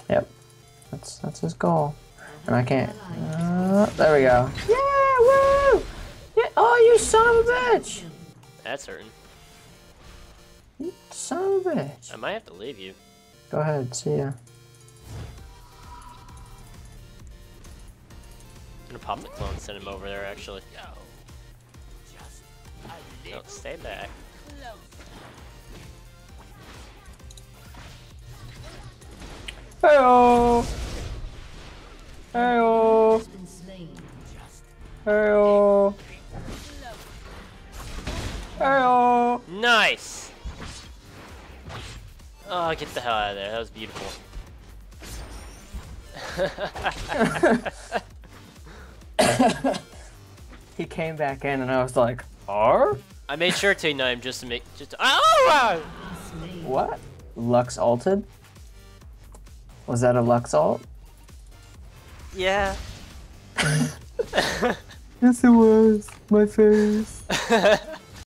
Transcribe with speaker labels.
Speaker 1: Yep. That's his goal. And I can't. There we go. Yeah, woo! Yeah. Oh, you son of a bitch!
Speaker 2: That's certain.
Speaker 1: You son of a bitch.
Speaker 2: I might have to leave you.
Speaker 1: Go ahead. See ya.
Speaker 2: I'm gonna pop the clone and send him over there, actually. No, stay back.
Speaker 1: Hayo! Hayo! Hayo! Hayo!
Speaker 2: Nice! Oh, get the hell out of there. That was beautiful.
Speaker 1: He came back in and I was like, "R?"
Speaker 2: I made sure to ignite him just to make. Oh!
Speaker 1: What? Lux ulted? Was that a Lux ult?
Speaker 2: Yeah.
Speaker 1: Yes, it was. My face.